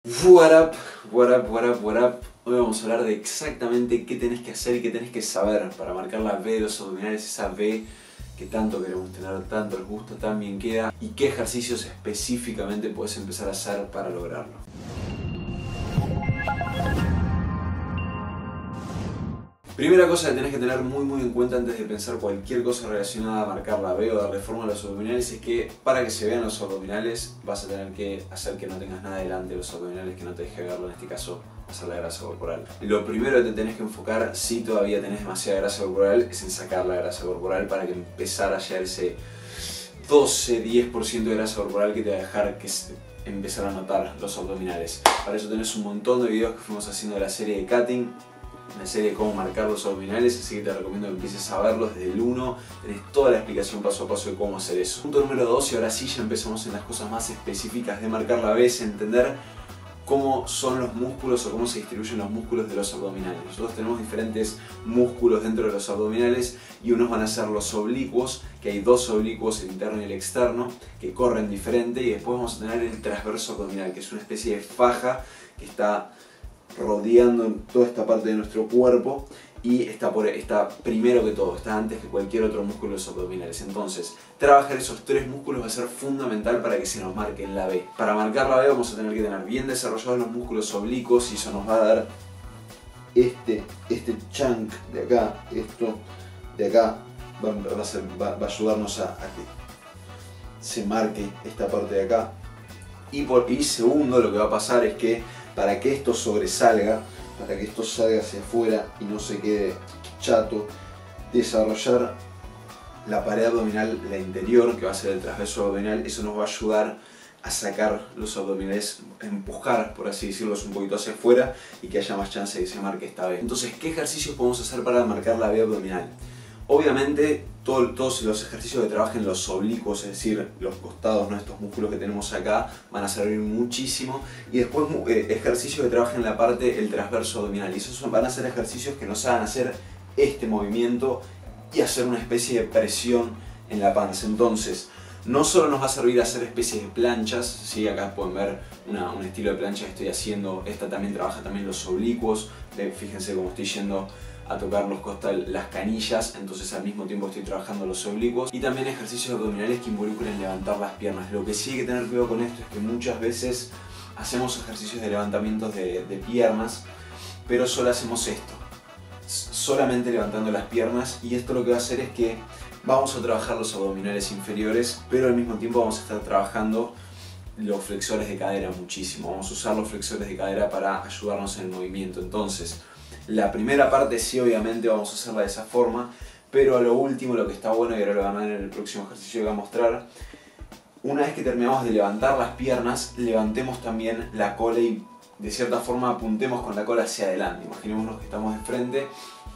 What up, what up, what up, what up. Hoy vamos a hablar de exactamente qué tenés que hacer y qué tenés que saber para marcar la V de los abdominales, esa V que tanto queremos tener, tanto nos gusta, tan bien queda, y qué ejercicios específicamente podés empezar a hacer para lograrlo. Primera cosa que tenés que tener muy en cuenta antes de pensar cualquier cosa relacionada a marcar la V o darle forma a los abdominales es que para que se vean los abdominales vas a tener que hacer que no tengas nada delante de los abdominales que no te deje verlo, en este caso hacer la grasa corporal. Lo primero que te tenés que enfocar, si todavía tenés demasiada grasa corporal, es en sacar la grasa corporal para que empezar a hallar ese 12-10% de grasa corporal que te va a dejar que empezar a notar los abdominales. Para eso tenés un montón de videos que fuimos haciendo de la serie de cutting, una serie de cómo marcar los abdominales, así que te recomiendo que empieces a verlos desde el 1, tenés toda la explicación paso a paso de cómo hacer eso. Punto número 2, y ahora sí ya empezamos en las cosas más específicas de marcar la V, es entender cómo son los músculos o cómo se distribuyen los músculos de los abdominales. Nosotros tenemos diferentes músculos dentro de los abdominales y unos van a ser los oblicuos, que hay dos oblicuos, el interno y el externo, que corren diferente, y después vamos a tener el transverso abdominal, que es una especie de faja que está rodeando toda esta parte de nuestro cuerpo y está primero que todo, está antes que cualquier otro músculo de los abdominales. Entonces, trabajar esos tres músculos va a ser fundamental para que se nos marque en la V. Para marcar la V vamos a tener que tener bien desarrollados los músculos oblicuos, y eso nos va a dar este chunk de acá, esto de acá, va a ayudarnos a que se marque esta parte de acá. Y segundo, lo que va a pasar es que para que esto sobresalga, para que esto salga hacia afuera y no se quede chato, desarrollar la pared abdominal, la interior, que va a ser el transverso abdominal, eso nos va a ayudar a sacar los abdominales, empujar, por así decirlo, un poquito hacia afuera y que haya más chance de que se marque esta V. Entonces, ¿qué ejercicios podemos hacer para marcar la V abdominal? Obviamente, todos los ejercicios que trabajen los oblicuos, es decir, los costados, ¿no? Estos músculos que tenemos acá, van a servir muchísimo. Y después ejercicios que trabajen la parte, el transverso abdominal. Y esos van a ser ejercicios que nos hagan hacer este movimiento y hacer una especie de presión en la panza. Entonces, no solo nos va a servir hacer especies de planchas, ¿sí? Acá pueden ver un estilo de plancha que estoy haciendo. Esta también trabaja también los oblicuos. Fíjense cómo estoy yendo a tocar las canillas, entonces al mismo tiempo estoy trabajando los oblicuos. Y también ejercicios abdominales que involucren levantar las piernas. Lo que sí hay que tener cuidado con esto es que muchas veces hacemos ejercicios de levantamientos de piernas, pero solo hacemos esto, solamente levantando las piernas, y esto lo que va a hacer es que vamos a trabajar los abdominales inferiores, pero al mismo tiempo vamos a estar trabajando los flexores de cadera muchísimo. Vamos a usar los flexores de cadera para ayudarnos en el movimiento. Entonces, la primera parte sí, obviamente vamos a hacerla de esa forma, pero a lo último, lo que está bueno, y ahora lo van a ver en el próximo ejercicio que voy a mostrar, una vez que terminamos de levantar las piernas, levantemos también la cola y de cierta forma apuntemos con la cola hacia adelante. Imaginémonos que estamos de frente,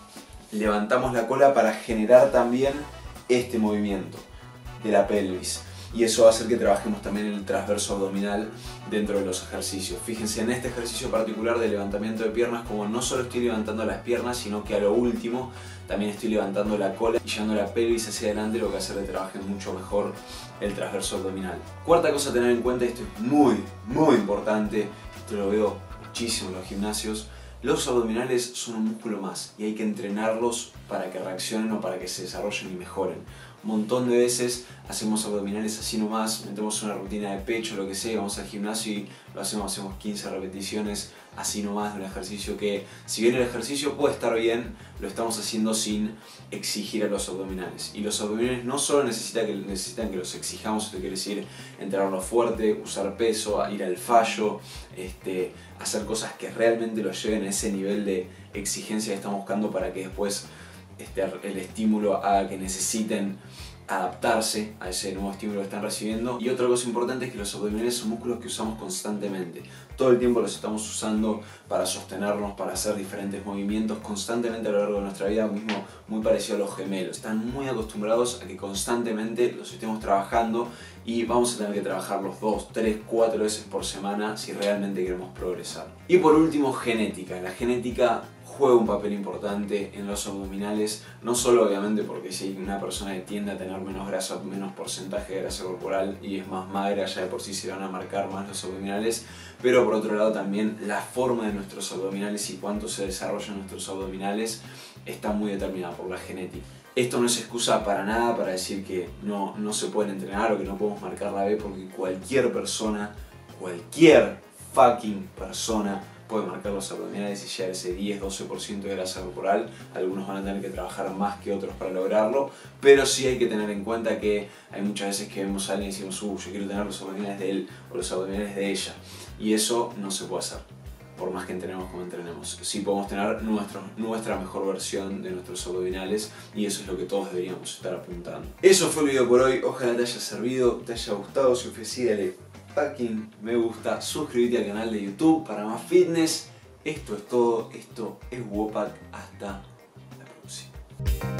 levantamos la cola para generar también este movimiento de la pelvis. Y eso va a hacer que trabajemos también el transverso abdominal dentro de los ejercicios. Fíjense en este ejercicio particular de levantamiento de piernas, como no solo estoy levantando las piernas, sino que a lo último también estoy levantando la cola y llevando la pelvis hacia adelante, lo que va a hacer que trabaje mucho mejor el transverso abdominal. Cuarta cosa a tener en cuenta, esto es muy importante, esto lo veo muchísimo en los gimnasios. Los abdominales son un músculo más y hay que entrenarlos para que reaccionen o para que se desarrollen y mejoren. Un montón de veces hacemos abdominales así nomás, metemos una rutina de pecho, lo que sea, vamos al gimnasio y lo hacemos 15 repeticiones así nomás de un ejercicio que, si bien el ejercicio puede estar bien, lo estamos haciendo sin exigir a los abdominales. Y los abdominales no solo necesitan que los exijamos, esto quiere decir entrenarlos fuerte, usar peso, ir al fallo, hacer cosas que realmente los lleven a ese nivel de exigencia que estamos buscando para que después el estímulo haga que necesiten adaptarse a ese nuevo estímulo que están recibiendo. Y otra cosa importante es que los abdominales son músculos que usamos constantemente. Todo el tiempo los estamos usando para sostenernos, para hacer diferentes movimientos constantemente a lo largo de nuestra vida, mismo muy parecido a los gemelos. Están muy acostumbrados a que constantemente los estemos trabajando, y vamos a tener que trabajarlos 2, 3, 4 veces por semana si realmente queremos progresar. Y por último, genética. La genética juega un papel importante en los abdominales, no solo obviamente porque si una persona tiende a tener menos grasa, menos porcentaje de grasa corporal y es más magra, ya de por sí se van a marcar más los abdominales, pero por otro lado también la forma de nuestros abdominales y cuánto se desarrollan nuestros abdominales está muy determinada por la genética. Esto no es excusa para nada para decir que no se pueden entrenar o que no podemos marcar la B, porque cualquier persona, cualquier fucking persona puede marcar los abdominales y llegar a ese 10-12% de grasa corporal. Algunos van a tener que trabajar más que otros para lograrlo, pero sí hay que tener en cuenta que hay muchas veces que vemos a alguien y decimos yo quiero tener los abdominales de él o los abdominales de ella, y eso no se puede hacer por más que entrenemos como entrenemos. Sí podemos tener nuestra mejor versión de nuestros abdominales, y eso es lo que todos deberíamos estar apuntando. Eso fue el video por hoy, ojalá te haya servido, te haya gustado. Si fue así, dale fucking me gusta, suscríbete al canal de YouTube para más fitness. Esto es todo, esto es Wopak, hasta la próxima.